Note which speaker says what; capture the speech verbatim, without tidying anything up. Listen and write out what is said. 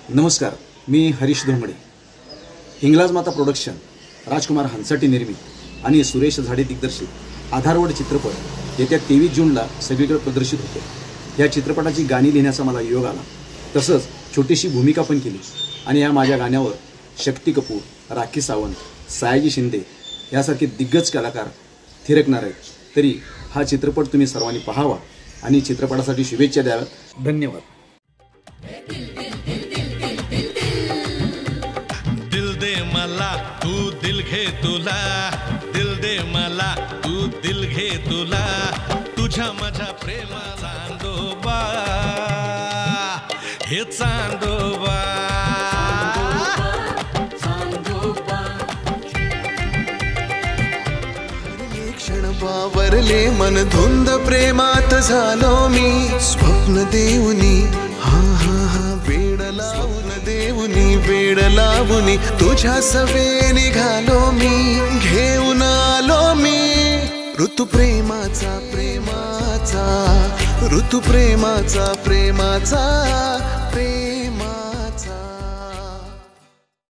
Speaker 1: नमस्कार, मी हरीश धोंगडे. हिंगलाज माता प्रोडक्शन, राजकुमार हंसाटी निर्मित आणि सुरेश झाडे दिग्दर्शित आधारवड चित्रपट येत्या तेवीस जूनला सगळीकडे प्रदर्शित होतो. या चित्रपटाची गाणी लिहिण्याचा मला योग आला. तसंच छोटीशी भूमिका पण केली आणि या माझ्या गाण्यावर शक्ती कपूर, राखी सावंत, सयाजी शिंदे यासारखे दिग्गज कलाकार थिरकणार आहेत. तरी हा चित्रपट तुम्ही सर्वांनी पाहावा आणि चित्रपटासाठी शुभेच्छा द्याव्यात. धन्यवाद.
Speaker 2: दिल दे मला तू दिल घे तुला, दिल दे मला तू दिल घे तुला, तुझ्या माझ्या प्रेमा चांदोबा, हे चांदोबा.
Speaker 3: क्षण बावरले मन धुंद प्रेमात झालो मी, स्वप्न देऊनी हा हा हा वेड लावून देऊनी, वेड लावूनी तुझ्या सवे निघालो मी, घेऊन आलो मी ऋतू प्रेमाचा प्रेमाचा, ऋतू प्रेमाचा प्रेमाचा प्रेम.